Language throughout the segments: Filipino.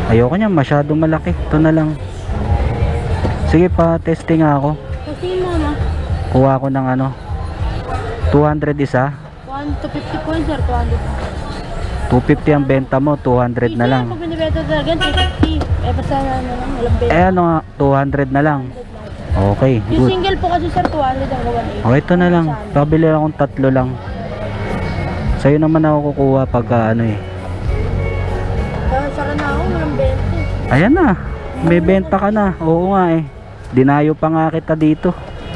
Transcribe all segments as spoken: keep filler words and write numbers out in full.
Ayoko niya, masyadong malaki. Ito na lang. Sige pa, testing ako. Kasi mama, Kuha ko ng ano, two hundred isa. one to fifty po sir, two hundred. two fifty ang benta mo, two hundred na lang. Pag binibenta talaga, two fifty. Eh, basta ano lang, walang benta. Eh ano nga, two hundred na lang. Okay, Yung good. single po kasi sir, two hundred ang one eighty. Okay, ito na lang. Pabili akong tatlo lang. Sa'yo naman ako kukuha pagka ano eh. Sara na ako, walang benta. Ayan na, may benta ka na. Oo nga eh. Dinayo pa nga kita dito.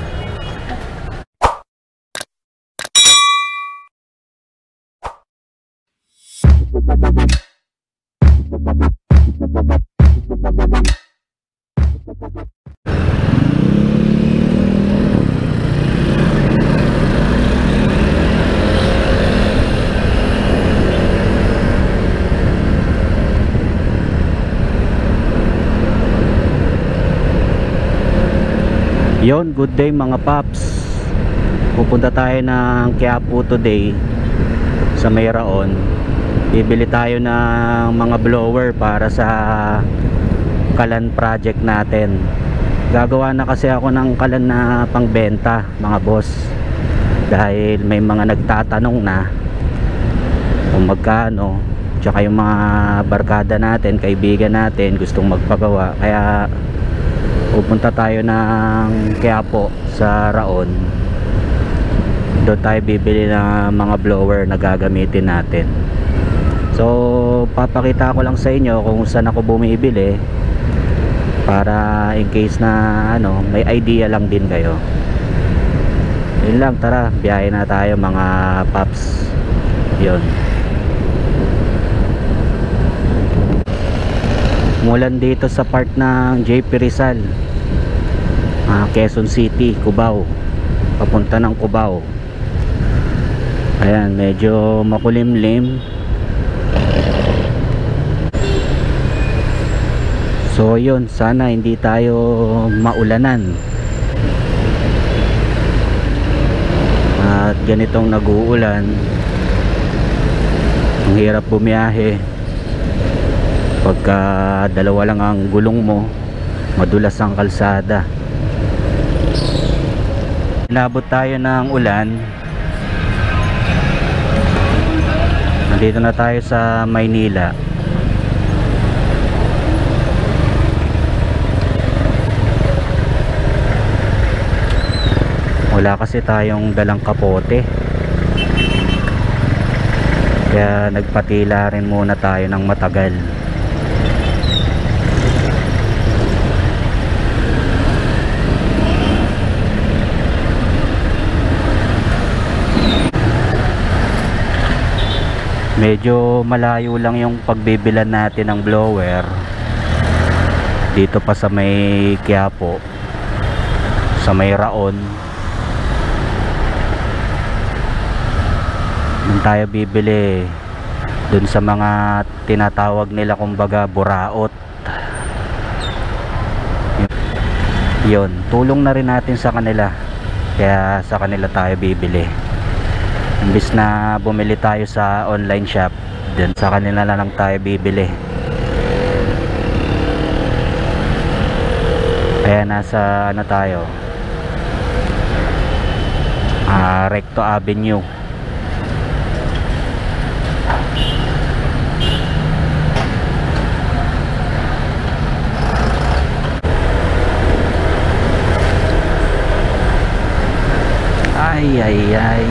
Yon, good day mga paps. Pupunta tayo ng Quiapo today sa Mayraon. Bibili tayo ng mga blower para sa kalan project natin. Gagawa na kasi ako ng kalan na pangbenta mga boss, dahil may mga nagtatanong na kung magkano, tsaka yung mga barkada natin, kaibigan natin gustong magpagawa. Kaya pupunta tayo ng Quiapo sa Raon. Doon tayo bibili ng mga blower na gagamitin natin. So papakita ko lang sa inyo kung saan ako bumibili, para in case na ano, may idea lang din kayo. Yun lang, tara, biyahe na tayo mga paps. Yun, mulan dito sa part ng J P Rizal, uh, Quezon City, Cubao, papunta ng Cubao. Ayan, medyo makulimlim. So yun, sana hindi tayo maulanan. At ganitong nag-uulan, ang hirap bumiyahe pagka dalawa lang ang gulong mo, madulas ang kalsada. Inabot tayo ng ulan. Nandito na tayo sa Maynila. Wala kasi tayong dalang kapote, kaya nagpatila rin muna tayo ng matagal. Medyo malayo lang yung pagbibilan natin ng blower dito pa sa may Quiapo, sa may Raon. Doon tayo bibili, dun sa mga tinatawag nila kumbaga buraot. Yun, tulong na rin natin sa kanila, kaya sa kanila tayo bibili. Imbis na bumili tayo sa online shop, dun sa kanila na lang tayo bibili. Kaya nasa ano tayo, ah, Recto Avenue. Ay ay ay.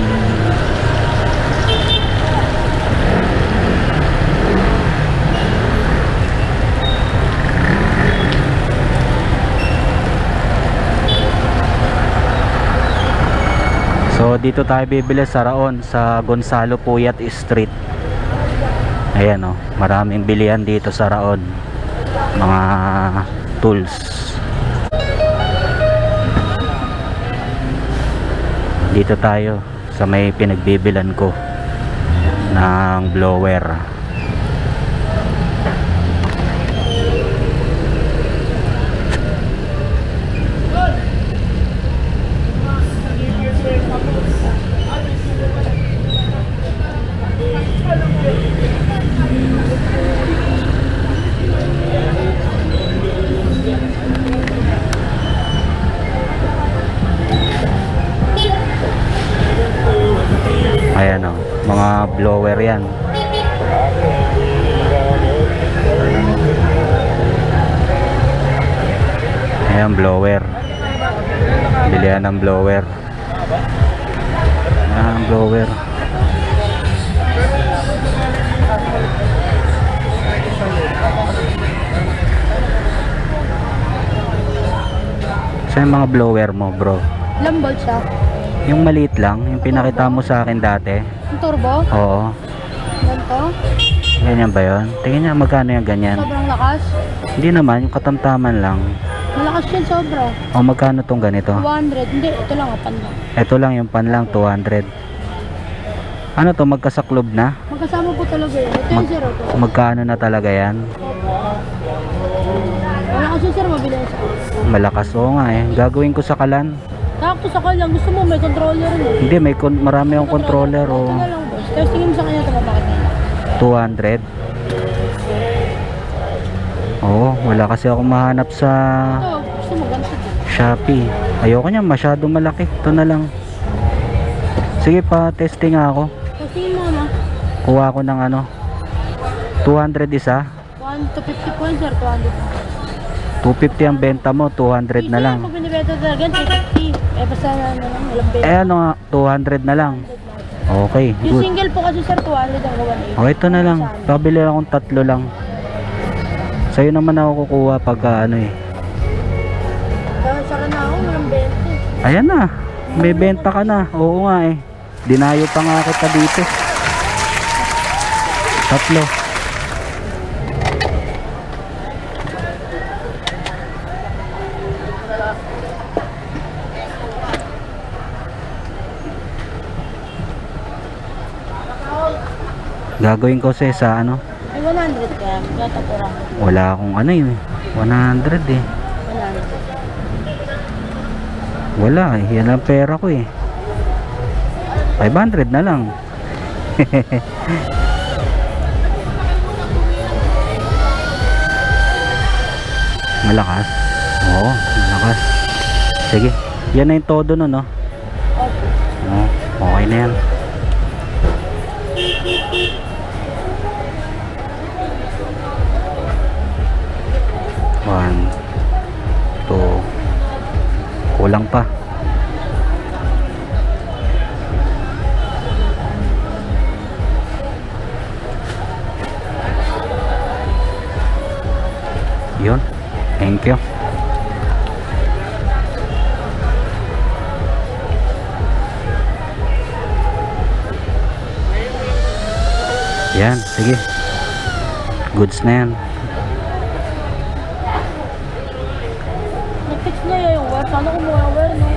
So dito tayo bibili sa Raon, sa Gonzalo Puyat Street. Ayan o, oh, maraming bilihan dito sa Raon, mga tools. Dito tayo sa may pinagbibilan ko ng blower. yan. Ayan, blower. Bilihan ng blower. Ayan, blower. Saan yung mga blower mo, bro? Ilang volts ah? Yung maliit lang, yung pinakita mo sa akin dati. Yung turbo? Oo. Ganito? Ganyan ba yun? Tingin niya magkano yung ganyan. Sobrang lakas? Hindi naman, yung katamtaman lang. Malakas yan sobra. O magkano tong ganito? two hundred. Hindi, ito lang apan lang. Ito lang yung pan lang, two hundred. Ano to, magkasaklob na? Magkasama po talaga yun. Ito yung Mag zero to. magkano na talaga yan? Malakas yun sir, mabilis. Malakas, oo nga eh. Gagawin ko sa kalan. Takto sa kanya, gusto mo may controller mo. Hindi, may kon marami akong controller o Ito na lang boss. Tapos tingin mo sa kanya ito mabakit nila. two hundred. Oo, wala kasi ako mahanap sa Ito, gusto mo ganito din. Shopee. Ayoko niya, masyadong malaki. Ito na lang. Sige pa, testing nga ako. Tapos tingin mo ano? Kuha ko ng ano, two hundred isa. one to fifty points sir, two hundred. two fifty ang benta mo, two hundred na lang. Pag binibenta talaga, two fifty. Eh basta na lang, walang benta. Eh ano nga, two hundred na lang. Okay, Yung good. single po kasi sir, two hundred ang gawa Oh, ito na lang. Pabili akong tatlo lang. Sa'yo naman ako kukuha pagka ano eh. Dahil sara na ako, walang benta. Ayan na, may benta ka na. Oo nga eh. Dinayo pa nga kita dito. Tatlo. Gagawin ko sa sa ano? Ay, one hundred kaya, gata po lang. Wala akong ano eh. one hundred eh. one hundred. Wala eh. Yan ang pera ko eh. five hundred na lang. Malakas. Oo, malakas. Sige. Yan na yung todo no, no? Opo. Oo, okay na yan. One, two, kulang pa. Yun, thank you. Yan, sige. Goods na yan. Nag-fix niya yung wire. Sana kumuha ng wire, no?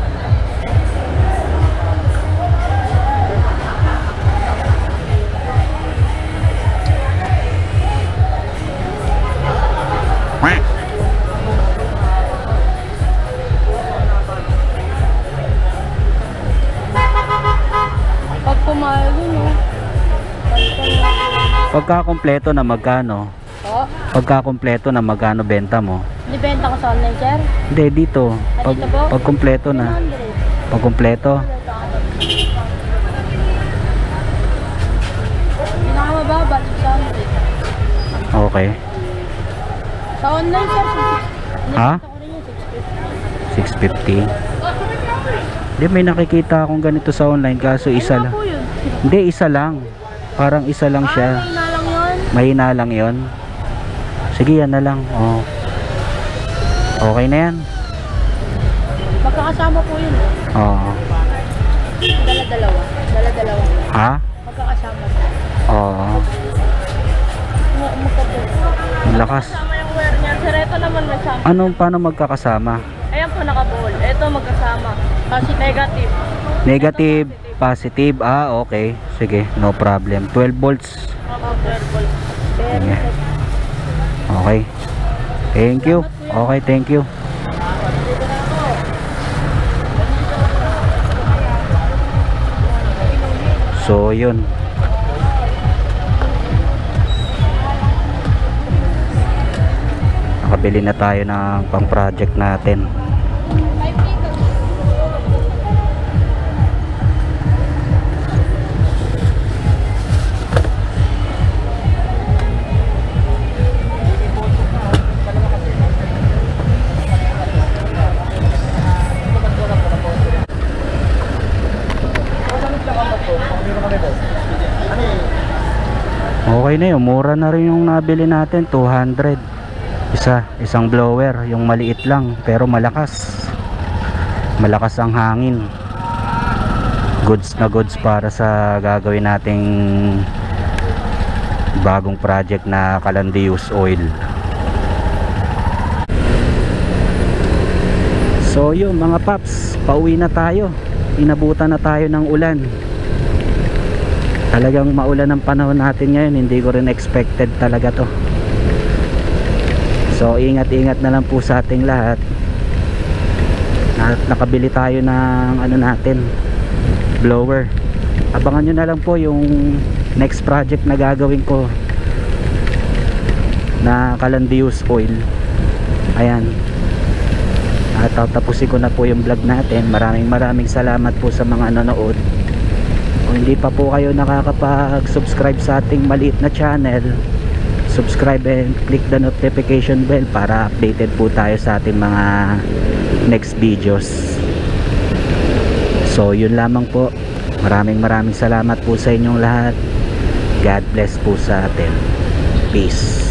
Pag pumayag yun, no? Pagka kompleto na magkano? Po? Pagka kompleto na magkano benta mo? Nibenta ko sa online, sir? Hindi, dito. Pag, dito po? pag kompleto na. one hundred. Pag kompleto. Pinakamababa, six hundred. Okay. Sa online, sir, Ha? nibenta ko rin yung six fifty. six fifty. Hindi, may nakikita akong ganito sa online kaso isa Ano lang. po yun? Hindi, isa lang. Parang isa lang Ah, siya. may na lang yun. Mahina lang yon. Sige, yan na lang. Oh. Okay na yan. Magkakasama po yun. eh. Oo. Dala-dalawa. Dala-dalawa. Ha? Magkakasama po. Oo. Mu- Magkakasama. Ang lakas. Kasama yung wire niya. Sir, ito naman nagsama. Ano, paano magkakasama? Ayan po nakabuhol. Ito magkasama. Kasi negative. Negative, positive. Ah, okay. Sige, no problem. twelve volts. Mga twelve volts. Very Sige. good. Okay. Thank you. Okay, thank you. So, yun. Nakabili na tayo ng pang project natin. Okay na yun, mura na rin yung nabili natin, two hundred. Isa, isang blower, yung maliit lang pero malakas. Malakas ang hangin. Goods na goods para sa gagawin nating bagong project na Calandius Oil. So yun mga paps, pauwi na tayo. Inabutan na tayo ng ulan. Talagang maulan ang panahon natin ngayon, hindi ko rin expected talaga to. So ingat-ingat na lang po sa ating lahat. At nakabili tayo ng ano natin, blower. Abangan nyo na lang po yung next project na gagawin ko na Calandius Oil. Ayan. At tapusin ko na po yung vlog natin. Maraming maraming salamat po sa mga nanonood. Kung hindi pa po kayo nakakapag-subscribe sa ating maliit na channel, subscribe and click the notification bell para updated po tayo sa ating mga next videos. So yun lamang po. Maraming maraming salamat po sa inyong lahat. God bless po sa atin. Peace.